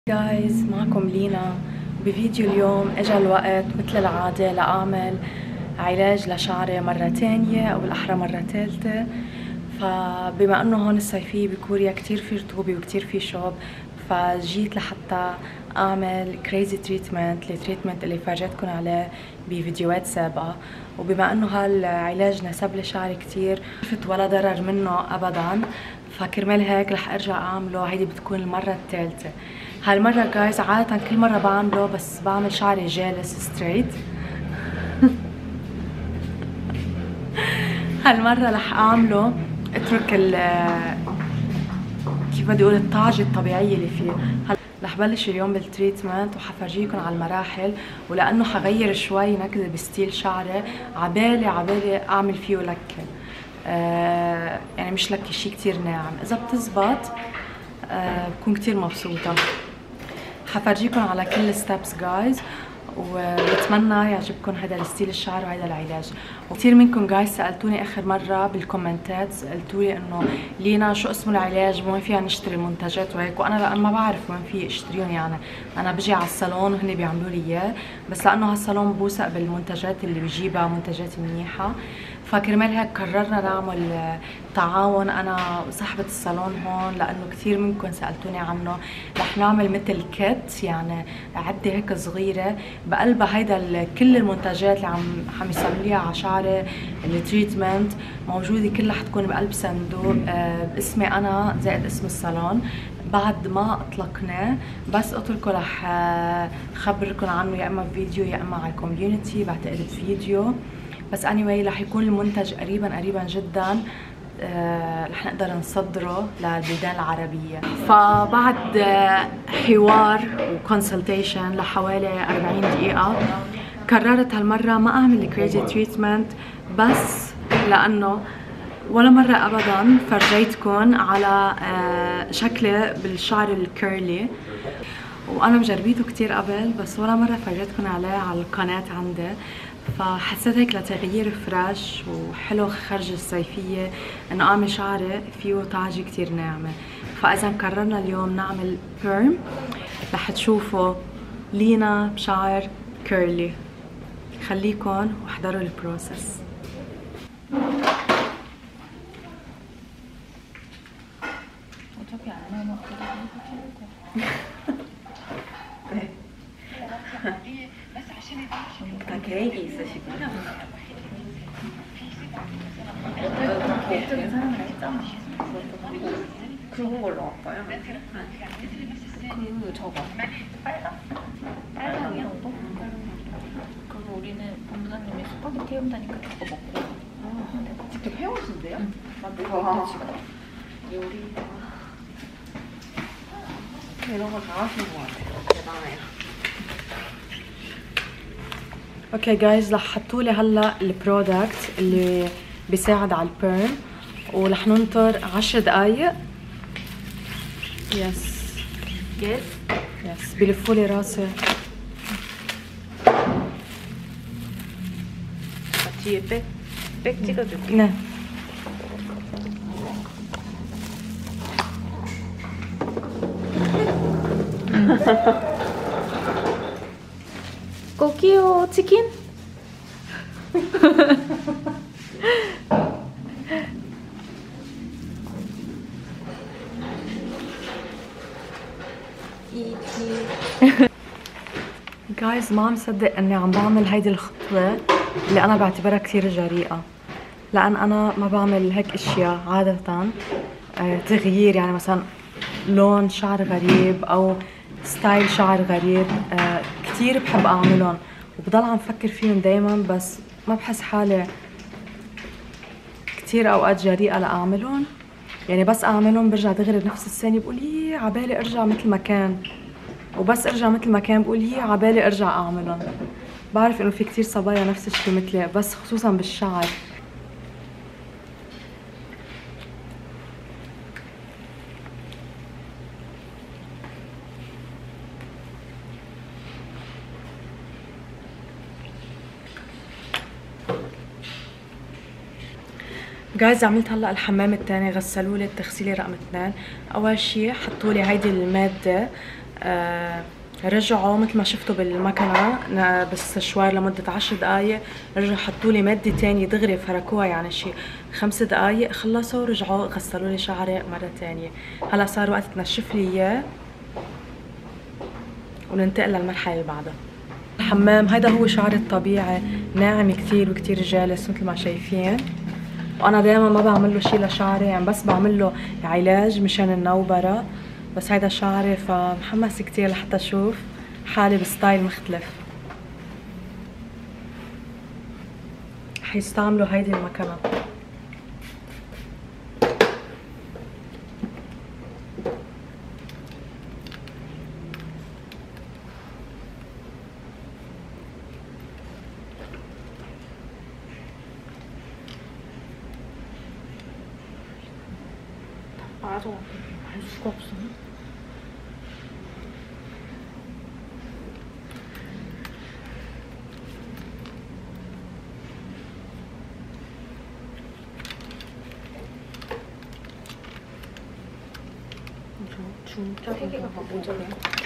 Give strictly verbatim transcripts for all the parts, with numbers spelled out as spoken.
جايز، معكم لينا. بفيديو اليوم اجى الوقت مثل العادة لأعمل علاج لشعري مرة تانية او بالاحرى مرة ثالثة. فبما انه هون الصيفية بكوريا كتير في رطوبة وكتير في شوب، فجيت لحتى اعمل كريزي تريتمنت، التريتمنت اللي فرجتكم عليه بفيديوهات سابقة. وبما انه هالعلاج نسب لي شعري كتير شفت ولا ضرر منه ابدا، فكرمال هيك رح ارجع اعمله. هيدي بتكون المرة الثالثة. هالمرة جايز عادة كل مرة بعمله بس بعمل شعري جالس ستريت. هالمرة رح اعمله اترك ال كيف بدي اقول الطاجة الطبيعية اللي فيه. رح بلش اليوم بالتريتمنت وحفرجيكم على المراحل، ولانه حغير شوي نكزة بستيل شعري عبالي عبالي اعمل فيه لكة. آه يعني مش لكة شي كتير ناعم، اذا بتزبط آه بكون كتير مبسوطة. حفرجيكم على كل الستبس جايز، وبتمنى يعجبكم هذا الستيل الشعر وهذا العلاج. وكثير منكم جايز سالتوني اخر مره بالكومنتات، قلتوا لي انه لينا شو اسم العلاج، وين فيها نشتري المنتجات وهيك. وانا لان ما بعرف وين في اشتريهم، يعني انا بجي على الصالون وهن بيعملوا لي اياه، بس لانه هالصالون بوثق بالمنتجات اللي بجيبها منتجات منيحه، فكرمال هيك قررنا نعمل تعاون انا وصاحبة الصالون هون، لانه كثير منكم سالتوني عنه. رح نعمل مثل كيت، يعني عده هيك صغيره بقلبها هيدا كل المنتجات اللي عم عم يسويها على شعري، التريتمنت موجوده كلها حتكون بقلب صندوق آه باسمي انا زائد اسم الصالون. بعد ما اطلقناه بس اتركوا رح خبركم عنه، يا اما بفيديو يا اما على الكوميونتي، بعتقد فيديو. بس anyway رح يكون المنتج قريبا قريبا جدا، آه رح نقدر نصدره للبلدان العربية. فبعد آه حوار وكونسلتيشن لحوالي أربعين دقيقة قررت هالمرة ما اعمل الكريزي تريتمنت، بس لانه ولا مرة ابدا فرجيتكم على آه شكلي بالشعر الكيرلي، وانا مجربيته كتير قبل بس ولا مرة فرجيتكم عليه على القناة عندي. فحسيت هيك لتغيير فريش وحلو خرج الصيفية انه اعمل شعري فيه طاجة كتير ناعمة. فاذا قررنا اليوم نعمل بيرم، رح تشوفوا لينا بشعر كيرلي. خليكن واحضروا البروسس. 다 계획이 있으시구나. 걱정 사람을 했잖아. 굵은 걸로 할까요? 그 저거 빨강? 빨강이요? 그리고 우리는 본부장님이 스파게티 해온다니까 저거 먹고. 아, 직접 해오신대요? 응. 만들고 있대 지금. 요리. 이런 거 잘하시는 것 같아요. 대단해요. اوكي جايز، رح حطوا لي هلا البرودكت اللي بيساعد على البيرم، ورح ننطر عشر دقايق. يس يس يس بلفوا لي راسي. 뒤에 백, 백 찍어줄게. 네. 고기요 치킨? جايز ما عم صدق اني عم بعمل هيدي الخطوة اللي انا بعتبرها كثير جريئة، لان انا ما بعمل هيك اشياء عادة. آه تغيير يعني مثلا لون شعر غريب او ستايل شعر غريب، آه كثير بحب اعملهم وبضل عم فكر فيهم دايما، بس ما بحس حالي كثير اوقات جريئة لاعملهم. يعني بس اعملهم برجع دغري بنفس الثانية بقول يي عبالي ارجع مثل ما كان، وبس ارجع مثل ما كان بقول هي عبالي ارجع اعملهم. بعرف انه في كتير صبايا نفس الشيء مثلي، بس خصوصا بالشعر. جايز عملت هلا الحمام الثاني، غسلوا لي التغسيله رقم اثنين. اول شيء حطوا لي هيدي الماده آه رجعوا مثل ما شفتوا بالمكنه بالسشوار لمده عشر دقائق، رجعوا حطوا لي ماده ثانيه دغري فركوها يعني شي خمس دقائق، خلصوا ورجعوا غسلوا لي شعري مره ثانيه. هلا صار وقت تنشف لي اياه وننتقل للمرحله اللي بعدها. الحمام هيدا هو شعري الطبيعي، ناعم كثير وكثير جالس مثل ما شايفين، وانا دائما ما بعمل له شيء لشعري، يعني بس بعمل له علاج مشان النوبره. بس هيدا شعري فمحمس كثير لحتى اشوف حالي بستايل مختلف. حيستعملوا هيدي المكنه. 맞아. 알 수가 없어. 진짜 세 개가 모자라.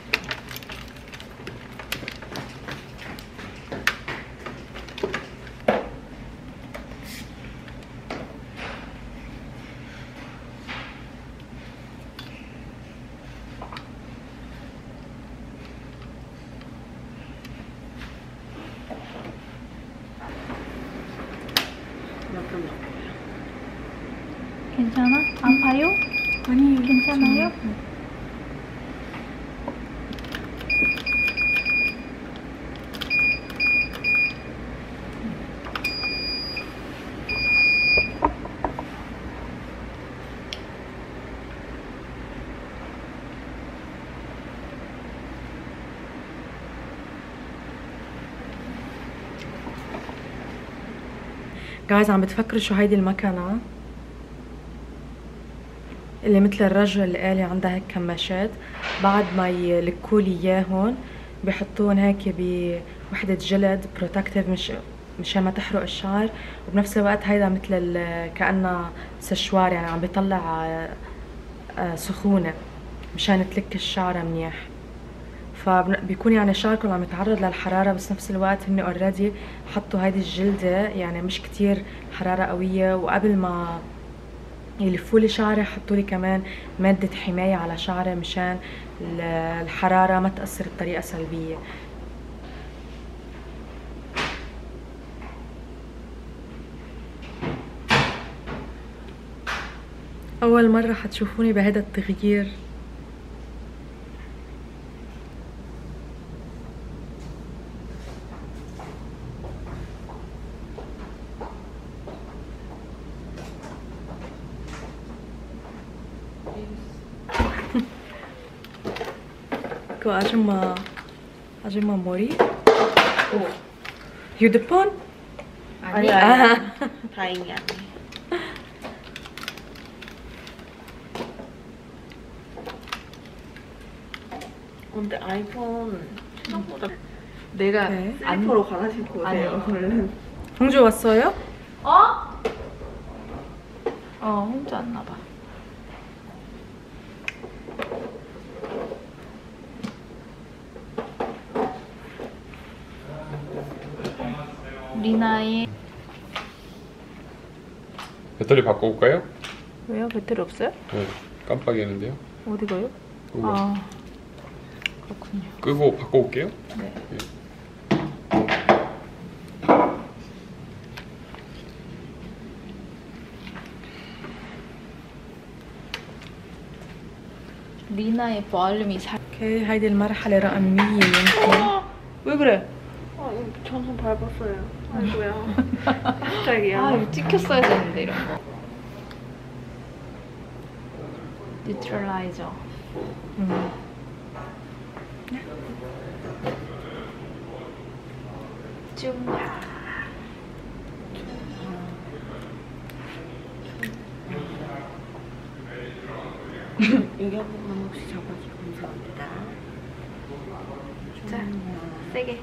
괜찮아? 아파요? 아니요. 괜찮아요? جايز عم بتفكروا شو هيدي المكنه اللي مثل الرجل اللي قالي عندها هيك كماشات، بعد ما يلكوا لي اياهم بحطوهم هيك بوحده جلد بروتكتيف مش مشان ما تحرق الشعر، وبنفس الوقت هيدا مثل كأنها سشوار يعني عم بيطلع سخونه مشان تلك الشعر منيح. فبيكون يعني شعركم عم يتعرض للحراره، بس نفس الوقت هن اوريدي حطوا هيدي الجلده يعني مش كتير حراره قويه، وقبل ما يلفوا لي شعري حطوا لي كمان ماده حمايه على شعري مشان الحراره ما تاثر بطريقه سلبيه. اول مره حتشوفوني بهذا التغيير. 그 아줌마 아줌마 머리? 오. 휴대폰? 아니, 아. 아니. 다행히 아니. 근데 아이폰 생각보다 내가 네. 슬리퍼로 갈아 신고 오세요. 얼른. 홍주 왔어요? 어? 어, 혼자 왔나 봐. 리나의 배터리 바꿔올까요? 왜요? 배터리 없어요? 네, 깜빡이는데요. 어디 가요? 끄고, 아, 그렇군요. 끄고 바꿔올게요. 네. 네. 리나의 볼륨이 살. اوكي هيدي المرحلة رقم مية يمكن. 왜 그래? 아, 이거 전선 밟았어요. 아이고야. 갑자기요. 아, 이거 찍혔어야 되는데 이런 거. 뉴트럴라이저. 음. 쭉. 여기 한 번만 혹시 잡아주고 감사합니다. 자, 세게.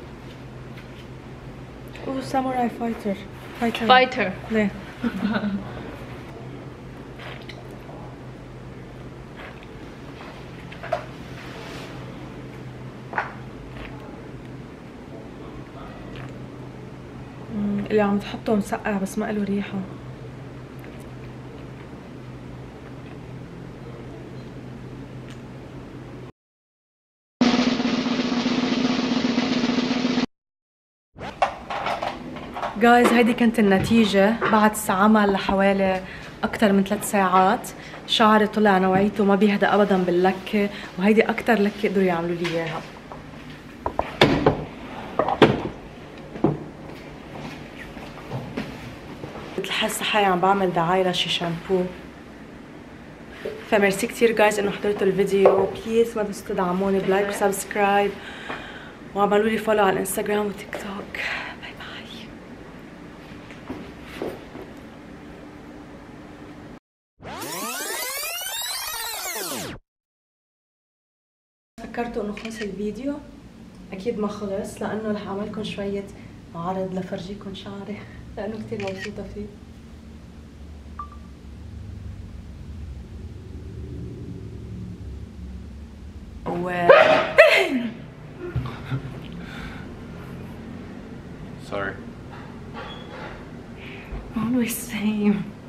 오 사무라이 파이터. 파이터. 파이터. 네. اللي عم تحطه مسقع بس ما له ريحه. جايز هيدي كانت النتيجة بعد عمل لحوالي أكثر من ثلاث ساعات. شعري طلع نوعيته ما بيهدى أبدا باللكة، وهيدي أكثر لكة قدروا يعملوا لي إياها. مثل حاسة حالي عم بعمل دعاية لشي شامبو. فميرسي كتير جايز إنه حضرتوا الفيديو. بليز ما تنسوا تدعموني بلايك وسبسكرايب، وعملوا لي فولو على الانستغرام وتيك توك. فكرتوا انه خلص الفيديو؟ اكيد ما خلص، لانه رح اعملكم شوية عرض لفرجيكم شعري لانه كتير مبسوطة فيه. و Sorry. always same.